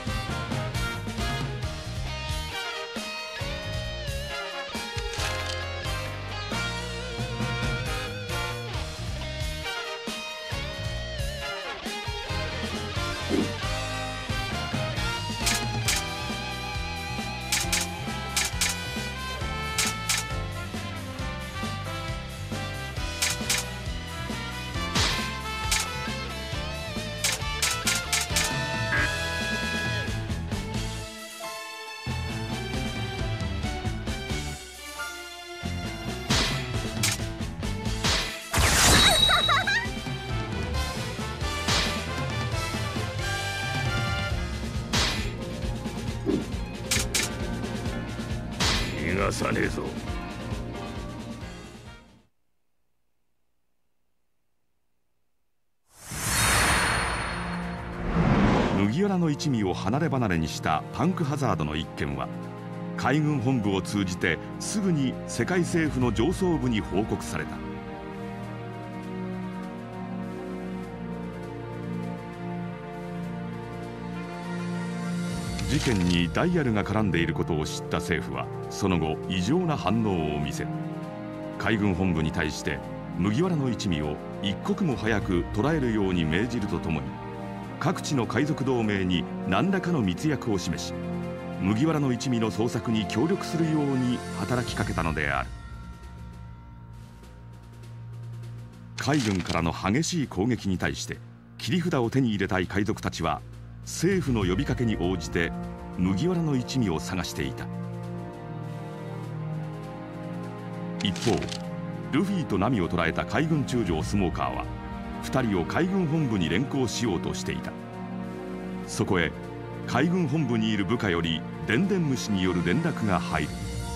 逃がさねえぞ。 麦わらの一味を離れ離れにしたパンクハザードの一件は海軍本部を通じてすぐに世界政府の上層部に報告された。事件にダイヤルが絡んでいることを知った政府はその後異常な反応を見せ、海軍本部に対して麦わらの一味を一刻も早く捕らえるように命じるとともに、各地の海賊同盟に何らかの密約を示し、麦わらの一味の捜索に協力するように働きかけたのである。海軍からの激しい攻撃に対して切り札を手に入れたい海賊たちは政府の呼びかけに応じて麦わらの一味を探していた。一方、ルフィとナミを捕らえた海軍中将スモーカーは2人を海軍本部に連行しようとしていた。そこへ海軍本部にいる部下よりでんでん虫による連絡が入る。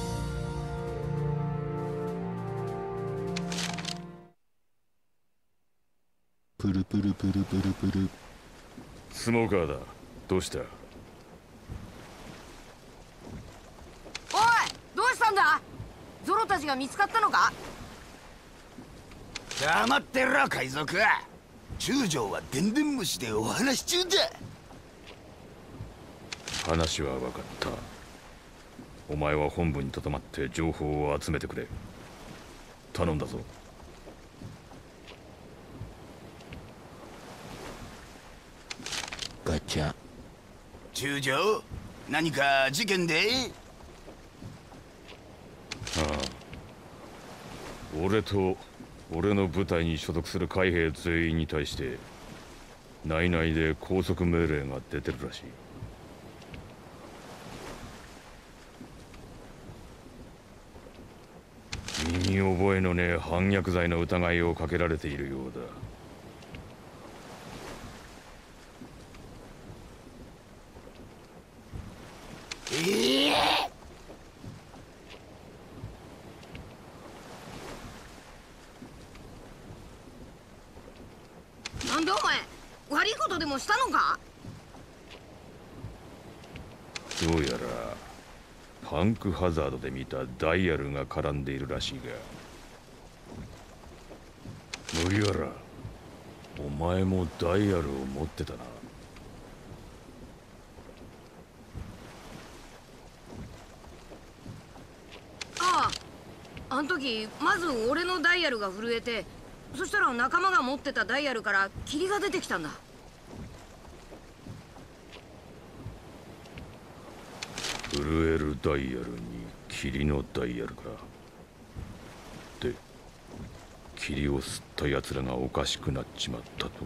プルプルプルプルプル。 スモーカーだ。どうした？ おい、どうしたんだ？ゾロたちが見つかったのか？ 黙ってろ海賊。中将はでんでん虫でお話し中だ。 話は分かった。お前は本部にとどまって情報を集めてくれ。頼んだぞ。 ガチャ。 中将、何か事件で？ ああ、俺と俺の部隊に所属する海兵全員に対して内々で拘束命令が出てるらしい。身に覚えのねえ反逆罪の疑いをかけられているようだ。 なんでお前、悪いことでもしたのか？ どうやらパンクハザードで見たダイヤルが絡んでいるらしいが。麦わら、お前もダイヤルを持ってたな。 ああ、あん時まず俺のダイヤルが震えて、そしたら仲間が持ってたダイヤルから霧が出てきたんだ。 震えるダイヤルに霧のダイヤルか。で、霧を吸った奴らがおかしくなっちまったと。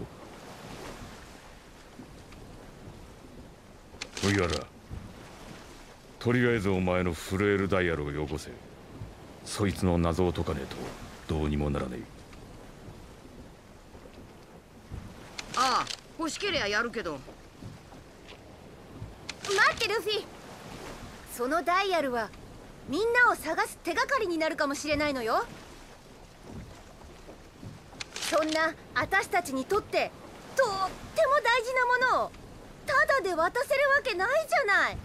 麦わら、とりあえずお前の震えるダイヤルをよこせ。そいつの謎を解かねえとどうにもならねえ。 ああ、欲しけりゃやるけど。 待ってルフィ、そのダイヤルはみんなを探す手がかりになるかもしれないのよ。そんな私たちにとってとっても大事なものをただで渡せるわけないじゃない。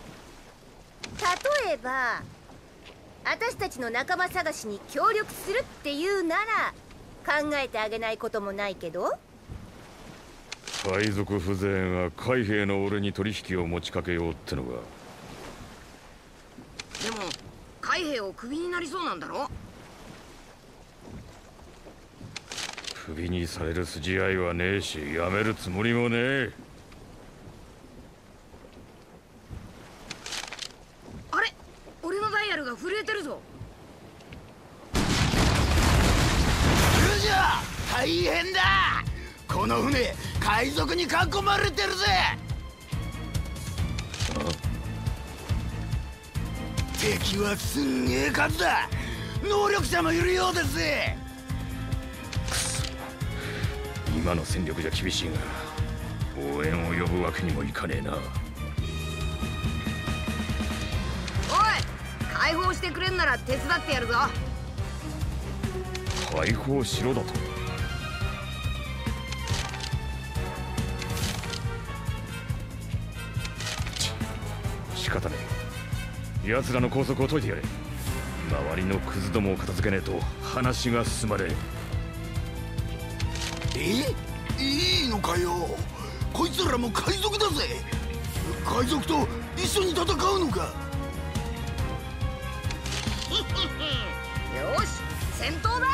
例えば私たちの仲間探しに協力するっていうなら考えてあげないこともないけど。 海賊風情が海兵の俺に取引を持ちかけようってのが。 でも海兵をクビになりそうなんだろ。 クビにされる筋合いはねえし、やめるつもりもねえ。 あれ、俺のダイヤルが震えてるぞ。 じゃあ大変だ。この船海賊に囲まれてるぜ。敵はすんげえ数だ。能力者もいるようですぜ。 今の戦力じゃ厳しいが、応援を呼ぶわけにもいかねえな。 おい、解放してくれんなら手伝ってやるぞ。 解放しろだと。仕方ねえ。奴らの拘束を解いてやれ。周りのクズどもを片付けねえと話が進まねえ、いいのかよ。こいつらも海賊だぜ。海賊と一緒に戦うのか。 よし、戦闘だ。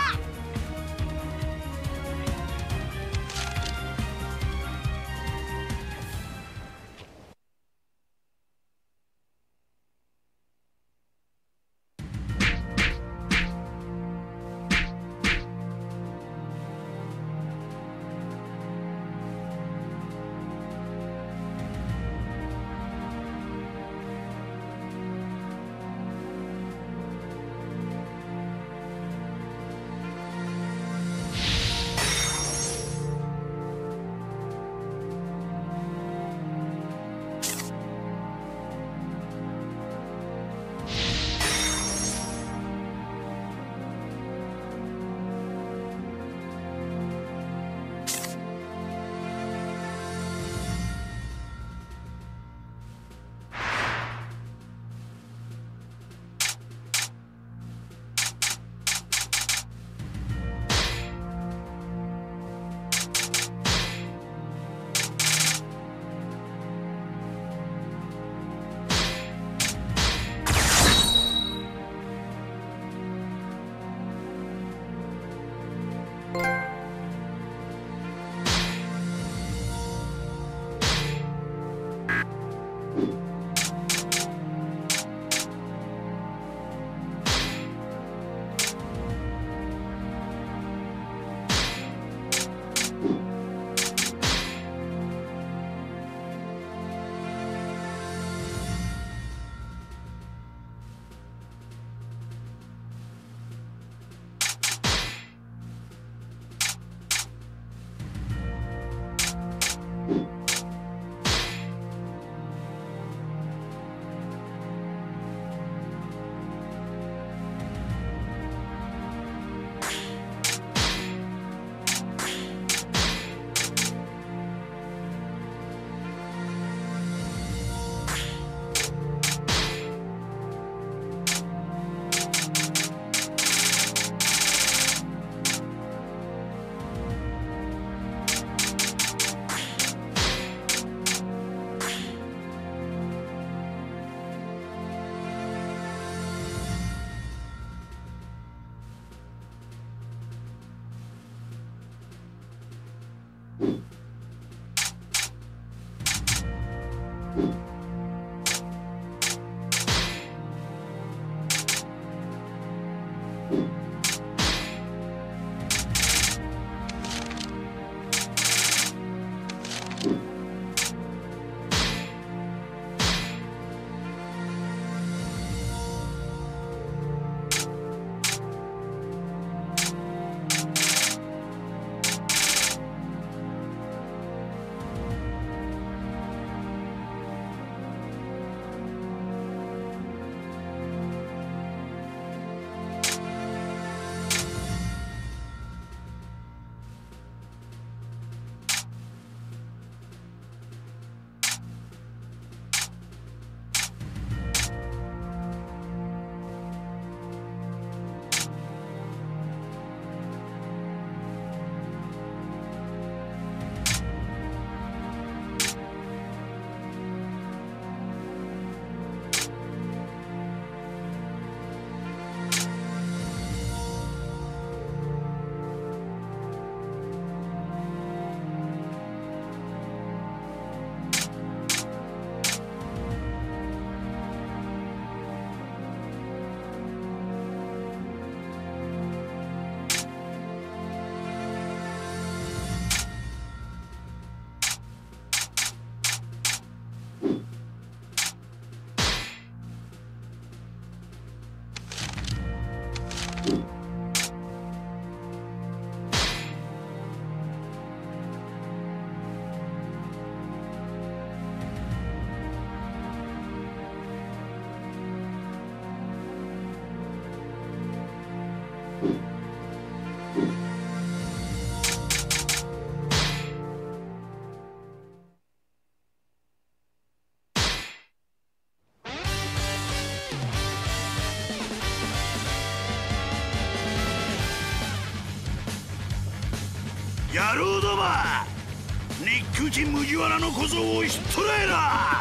野郎ども、日空人麦わらの小僧をひっ捕らえな。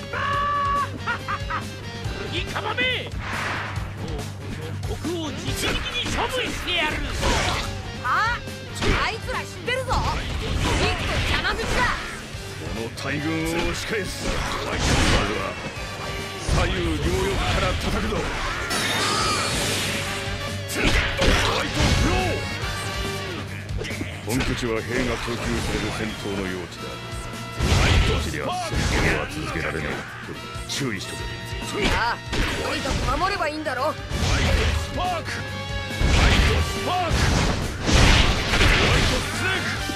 麦かまめ、もうこの国王直々に処分してやる。 あいつら知ってるぞ。ビッグ邪魔口だ。 この大軍を押し返す。まずは左右両翼から叩くぞ。ホワイトフロー。本拠地は兵が供給される戦闘の用地だ。こっちでは戦闘は続けられない。注意しとけ。 ああ、とにかく守ればいいんだろ。 ホワイトスパーク、ホワイトスパーク、ホワイトスネーク。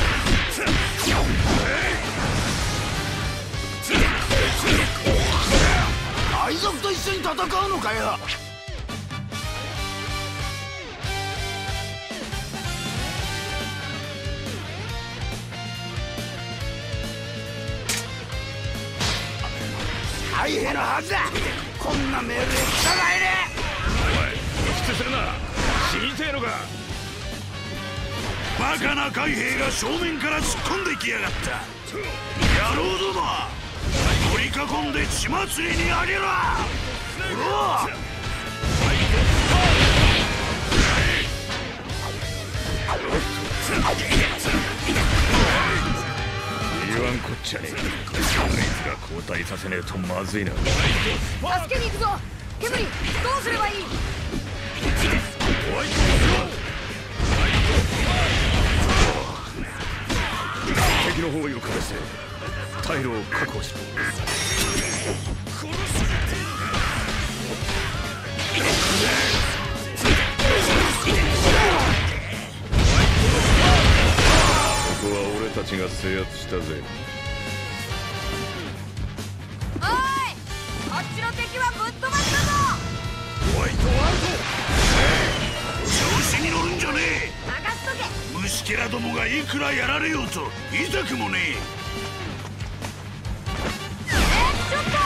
海賊と一緒に戦うのかよ。大変なはずだ。こんな命令従えねおい、突き捨てるな。死にてえのか。 バカな海兵が正面から突っ込んできやがった。野郎ども、取り囲んで血祭りにあげろ。ほら、 言わんこっちゃねえ。あいつら交代させねえとまずいな。 助けに行くぞ。ケムリ、どうすればいい。 ホワイトフロー。敵の方位をかわして退路を確保しろ。ここは俺たちが制圧したぜ。 おい、こっちの敵はぶっ飛ばしたぞ。 ホワイトワール調子に乗るんじゃね任せとけ。 え。虫けらどもがいくらやられようと痛くもねえ。 ちょっと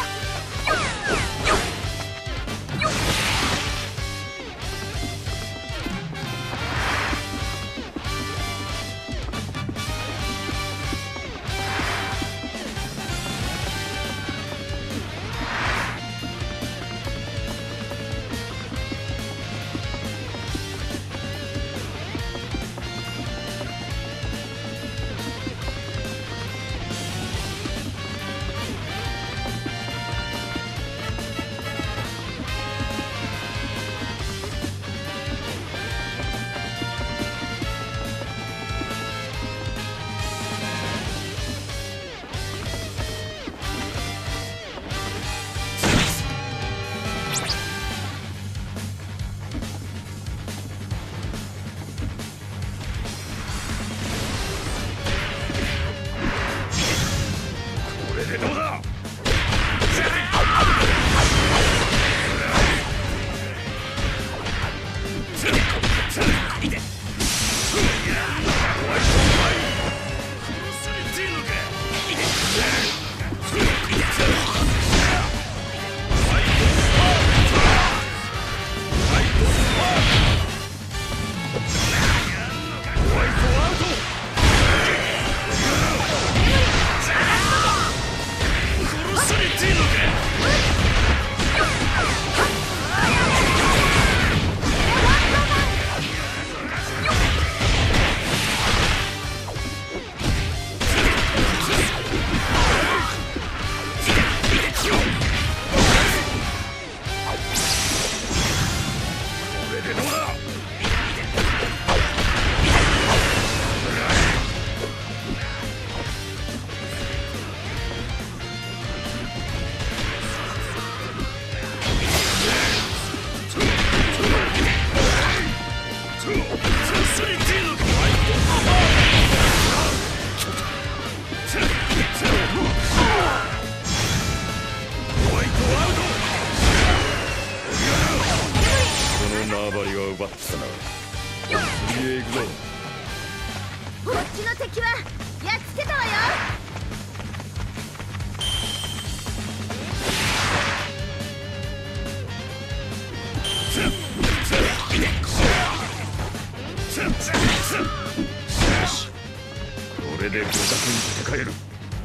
える。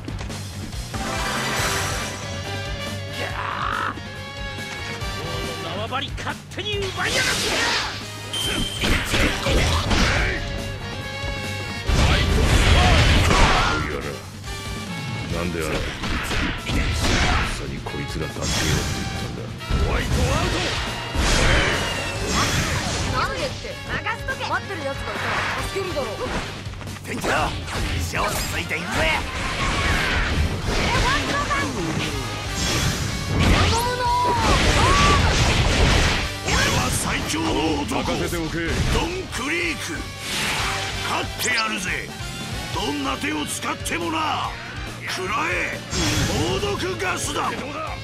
王の縄張り勝手に奪いやがって。 なんであなたまさにこいつが助けようって言ったんだ。ホワイトアウト。 なんでって任すとけ。待ってるやつがいたら助けるだろう。 店長、一生ついていくぜ。俺は最強の男、 任せておけ。 ドン・クリーク。勝ってやるぜ。どんな手を使ってもな。食らえ、猛毒ガスだ。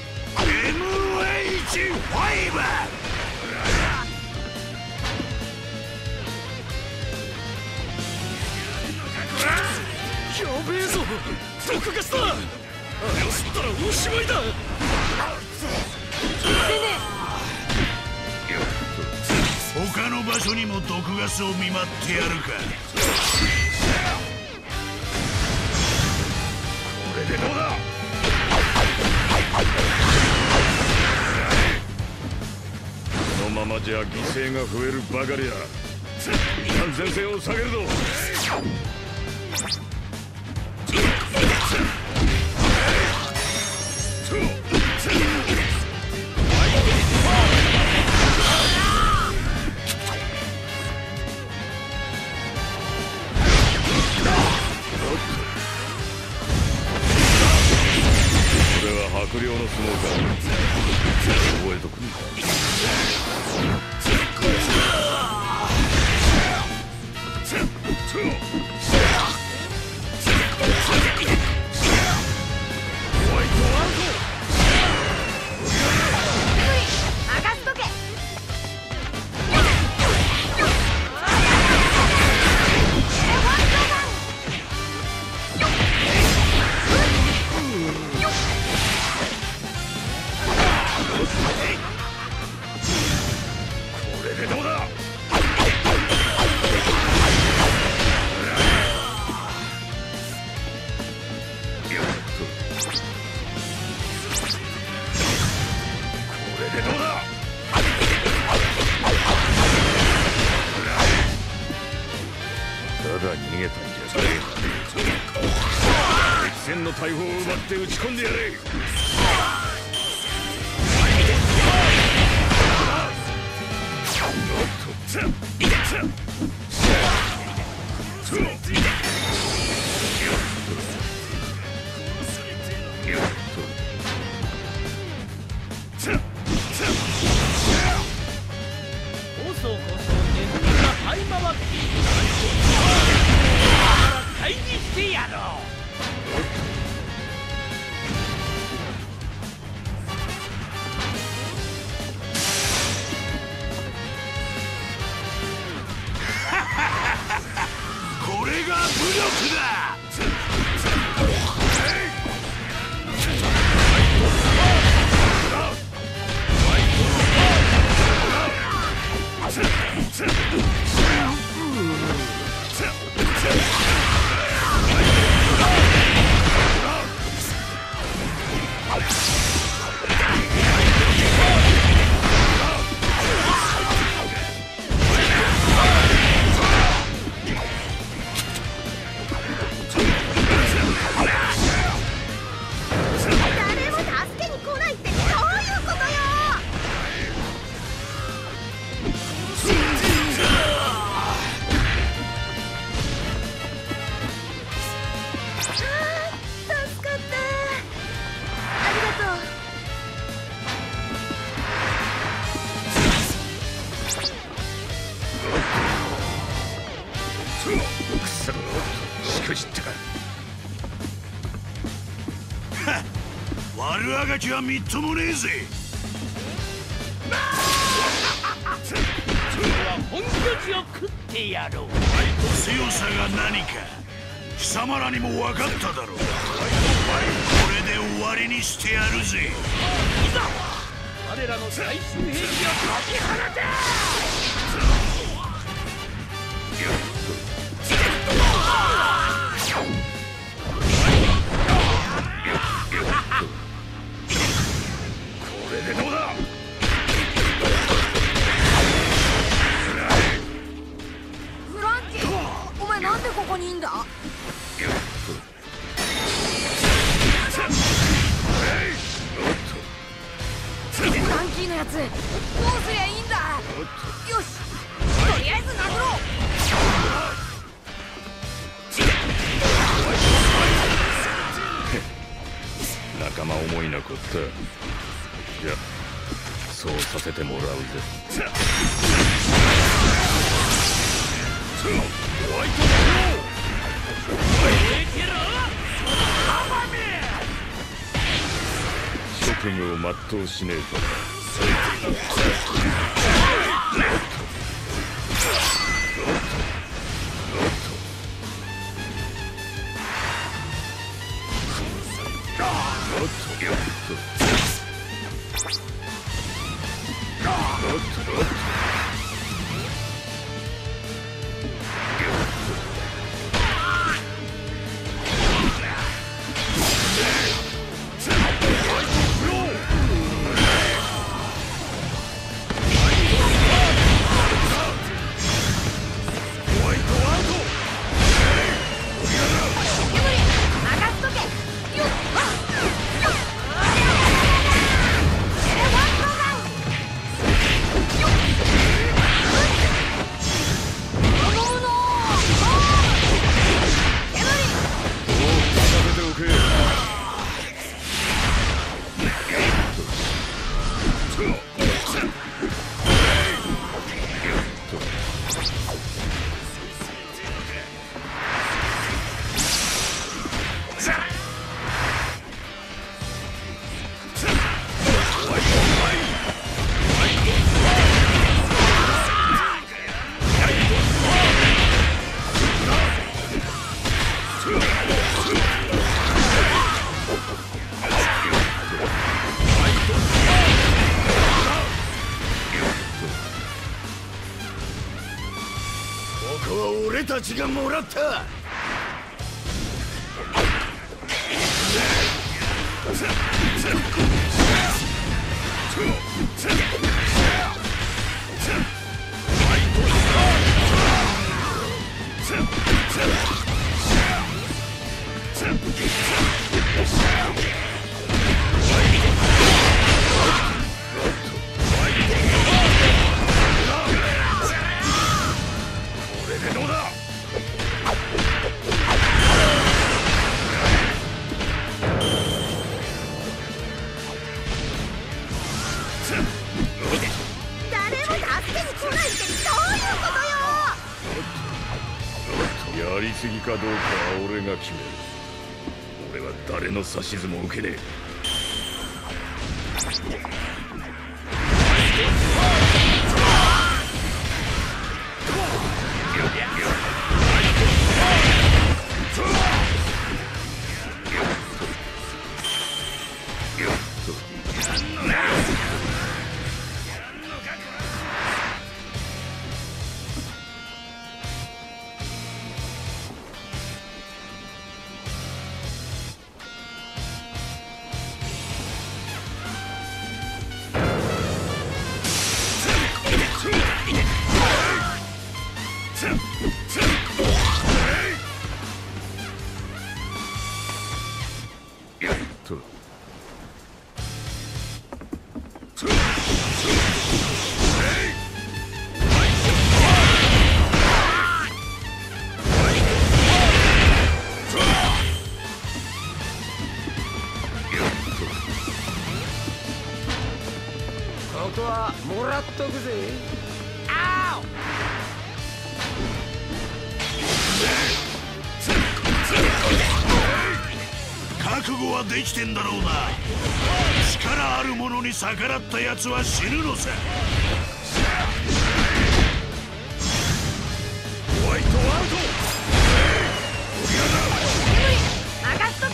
MH5。 やべえぞ、毒ガスだ。あれを吸ったらおしまいだ。 他の場所にも毒ガスを見舞ってやるか。 これでどうだ。このままじゃ犠牲が増えるばかりだ。安全性を下げるぞ。悪霊の相撲か。覚えとくんだ。ホワイトアウト。 任すとけ。 これでどうだ。これでどうだ。ただ逃げたんじゃねえ。敵戦の大砲を奪って撃ち込んでやれ。 こそこそネズミが這い回って退治してやろう。 これが武力だ。 誰も助けに来ないってどういうことよ。助かった。ありがとう。 くそ、しくじったか。 悪あがきはみっともねえぜ。 本拠地を食ってやろう。 強さが何か貴様らにも分かっただろう。これで終わりにしてやるぜ。 いざ彼らの最終兵器を解き放て。 れでどうだ。 フランキー、お前なんでここにいんだ。フランキーのやつどうすりゃいいんだ。よし、とりあえず殴ろう。 仲間思いなこった。じゃそうさせてもらうぜ。ホワイト諸剣を全うしねえと。ここは俺たちがもらった。やりすぎかどうかは俺が決める。俺は誰の指図も受けねえ。 ここはもらっとくぜ。あお覚悟はできてんだろうな。力ある者に逆らったやつは死ぬのさ。ホワイトアウト。 任しとけ。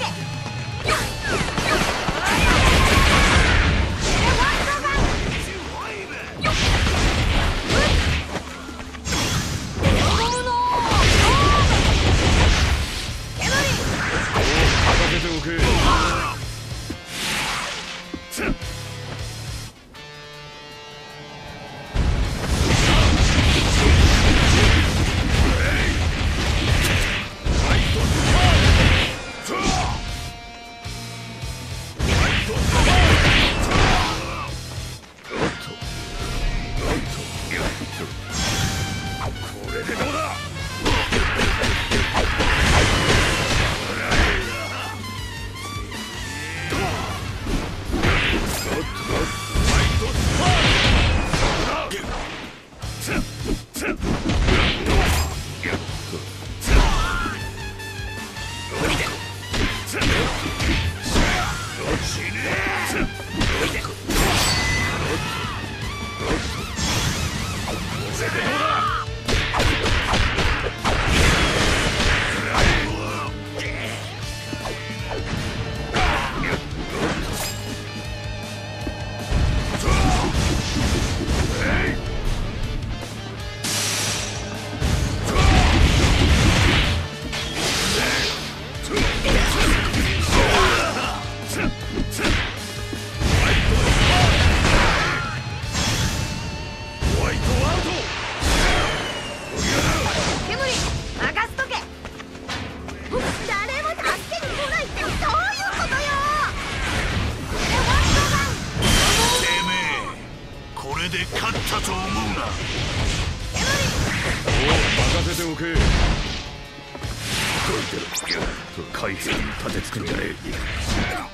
海兵に立てつくんじゃねえ。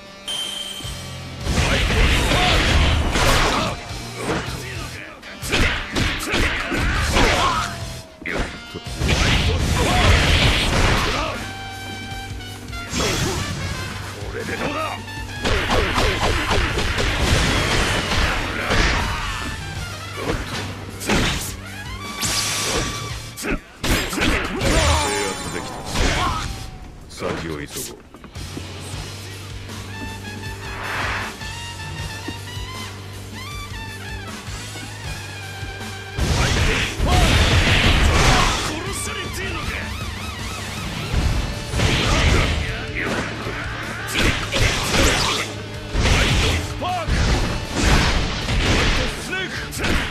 これでどうだ。先を急ごう。殺されてえのか。ライトスパーク、ライトスネーク。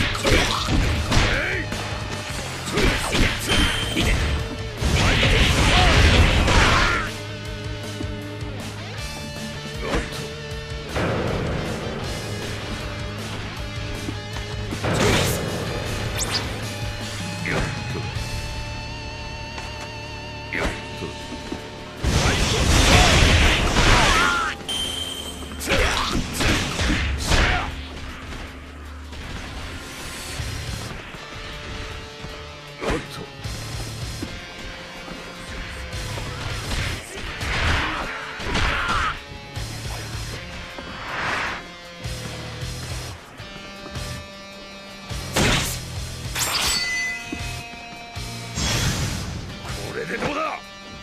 これでどうだ。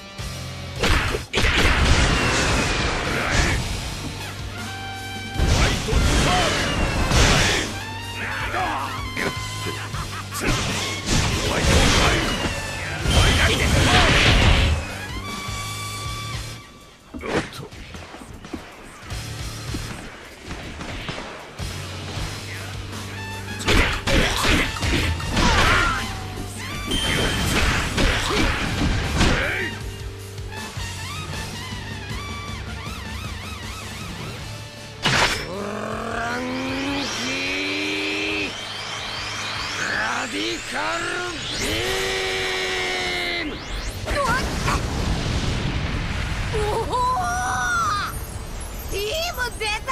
ラディカルビーム。 おお、ビーム出た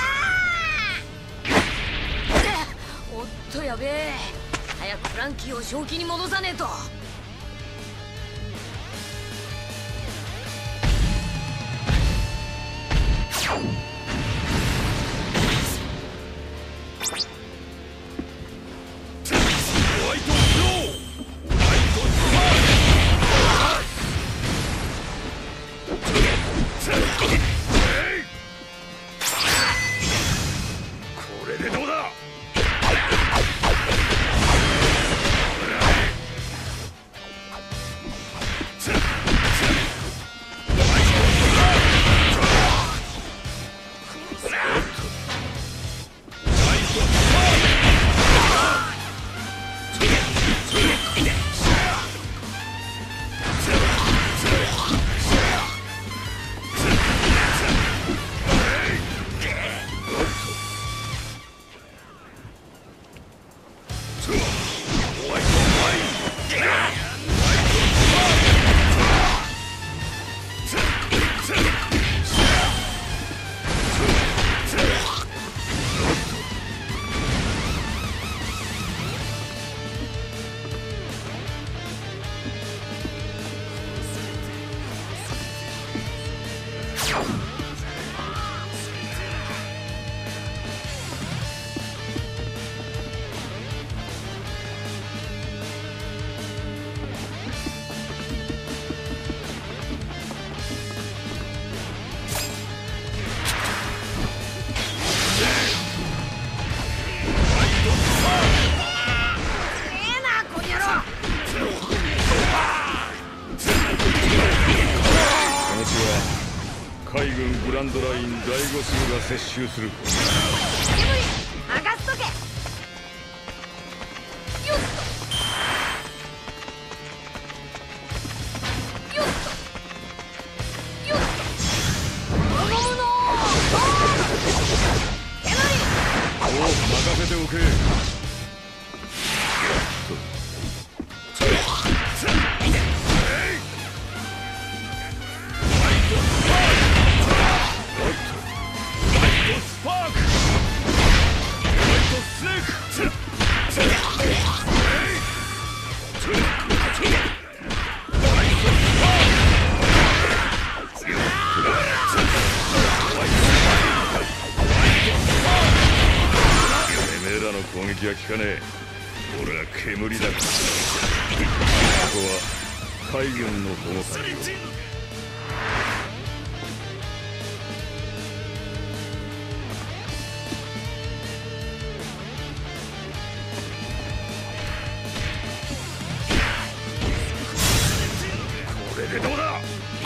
おっとやべえ。早くフランキーを正気に戻さねえと。 これでどうだ。 ランドライン第5数が接収する。 煙剥がすとけ。よっとよっとよっと。頼むの煙。 おう、任せておけ。攻撃は効かねえ。俺は煙だ。ここは海軍の保護下に。これでどうだ。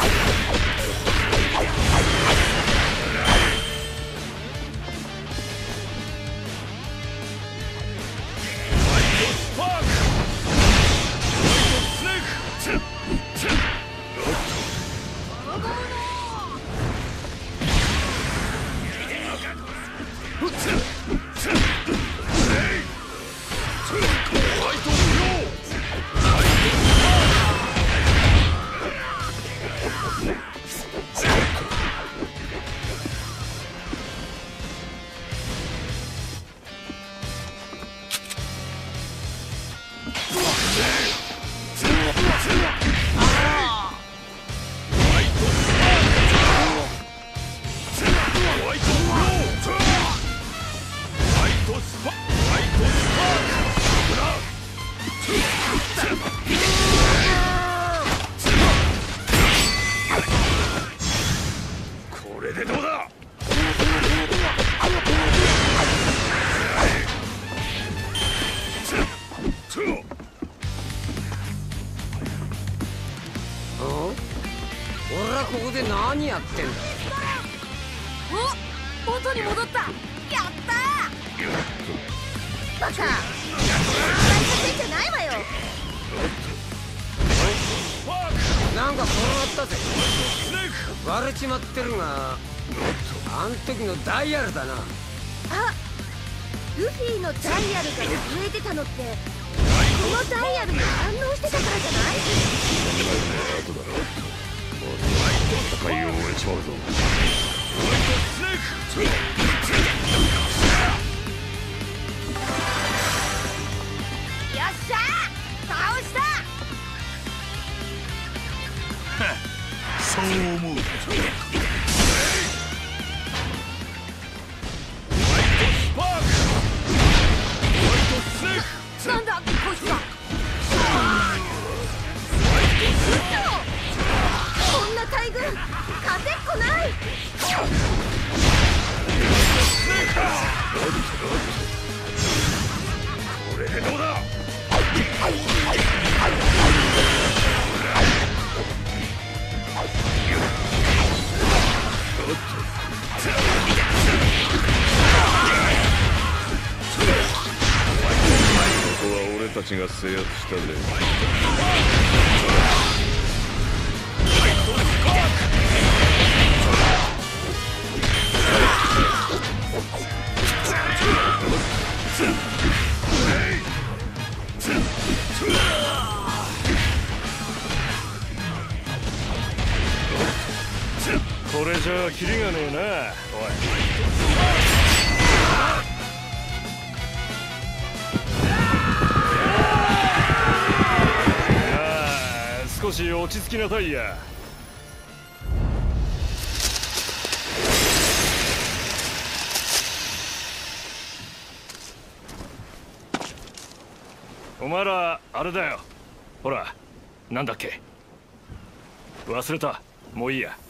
これでどうだ。 俺はここで何やってんだ。 お、元に戻った。やったー。バカ、大変じゃないわよ。 なんか転がったぜ。割れちまってるが、あん時のダイヤルだな。 あ、ルフィのダイヤルが震えてたのってこのダイヤルに反応してたからじゃない？ 後だろ。戦いを終えちまうぞ。 よっしゃー、倒した。 そう思う。 なんだこいつは。こんな大軍勝てっこない。 これでどうだ。ここは俺たちが制圧したぜ。これじゃあキリがねえな。おい、少し落ち着きなさいや。お前らあれだよ。ほら、なんだっけ。忘れた。もういいや。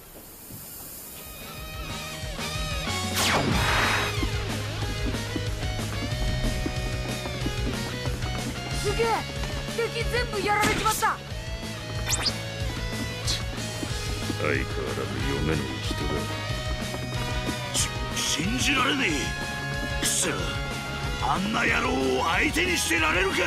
すげえ、敵全部やられちまった。 相変わらず夢の人だ。 信じられねえ。くそ、あんな野郎を相手にしてられるか。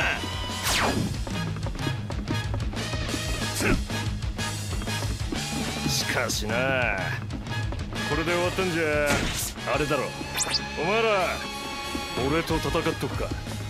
しかしな、これで終わったんじゃあれだろ。お前ら俺と戦っとくか。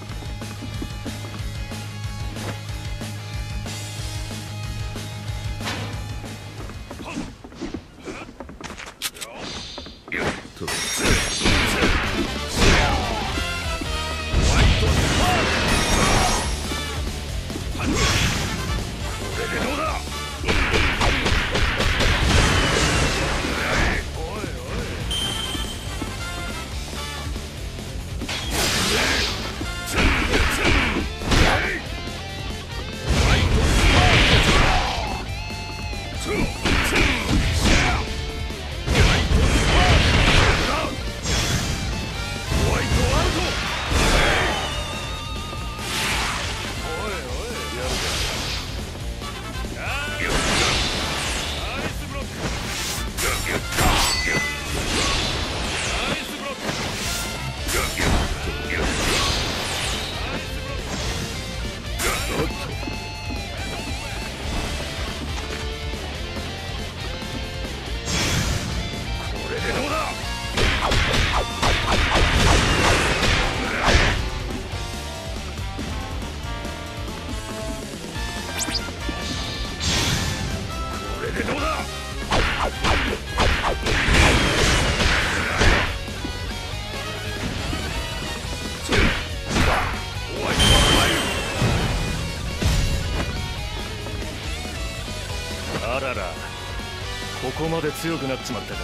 あらら、ここまで強くなっちまったか。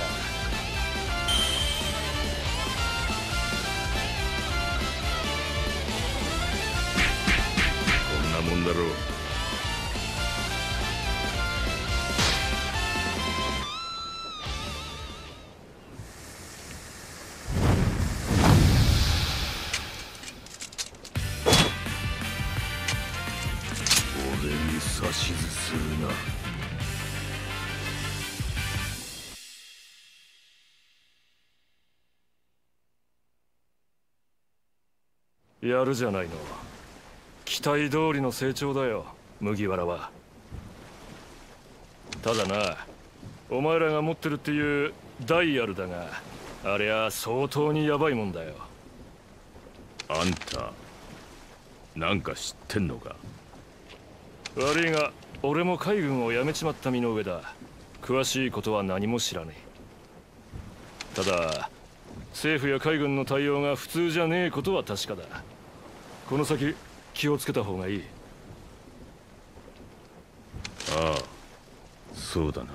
こんなもんだろう。 俺に指図するな。 やるじゃないの。期待通りの成長だよ、麦わらは。ただな、お前らが持ってるっていうダイヤルだが、ありゃ相当にヤバいもんだよ。 あんたなんか知ってんのか？ 悪いが俺も海軍を辞めちまった身の上だ。詳しいことは何も知らねえ。ただ政府や海軍の対応が普通じゃねえことは確かだ。この先気をつけた方がいい。 ああ、そうだな。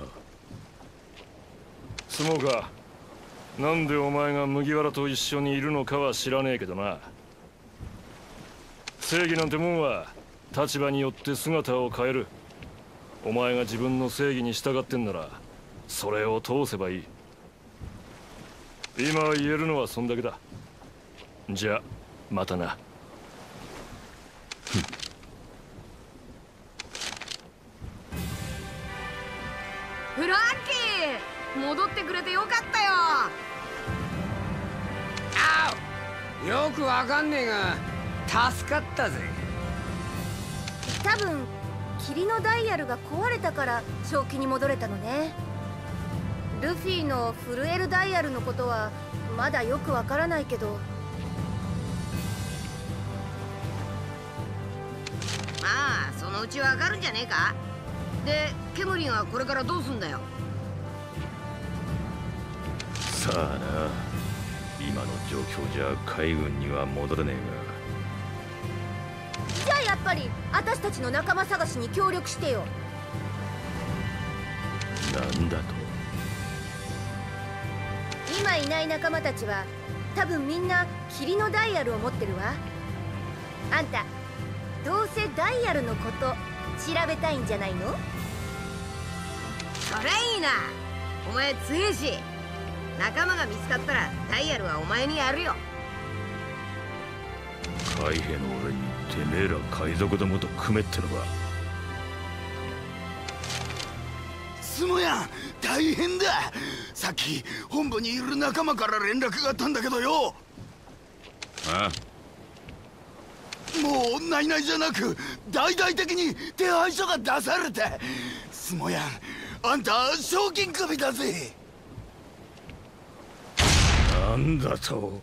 相撲か。なんでお前が麦わらと一緒にいるのかは知らねえけどな。正義なんてもんは立場によって姿を変える。お前が自分の正義に従ってんならそれを通せばいい。今言えるのはそんだけだ。じゃあまたな。 フランキー、戻ってくれてよかったよ。 よくわかんねえが助かったぜ。 多分霧のダイヤルが壊れたから正気に戻れたのね。ルフィの震えるダイヤルのことはまだよくわからないけど、 まあそのうちわかるんじゃねえか。でケムリンはこれからどうすんだよ。 さあな、今の状況じゃ海軍には戻れねじゃあやっぱり私たちの仲間探しに協力してよ。 えが。なんだと？ 今いない仲間たちは多分みんな霧のダイヤルを持ってるわ。あんたどうせダイヤルのこと調べたいんじゃないの？ それいいな。お前強えし、仲間が見つかったらダイヤルはお前にやるよ。 海兵の俺にてめえら海賊どもと組めってのか？ すもやん、大変だ。さっき本部にいる仲間から連絡があったんだけどよ。 ああ、 もうないないじゃなく大々的に手配書が出された。すもやん、あんた賞金首だぜ。 なんだと。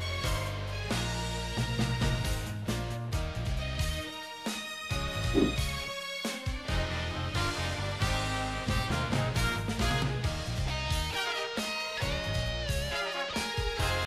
う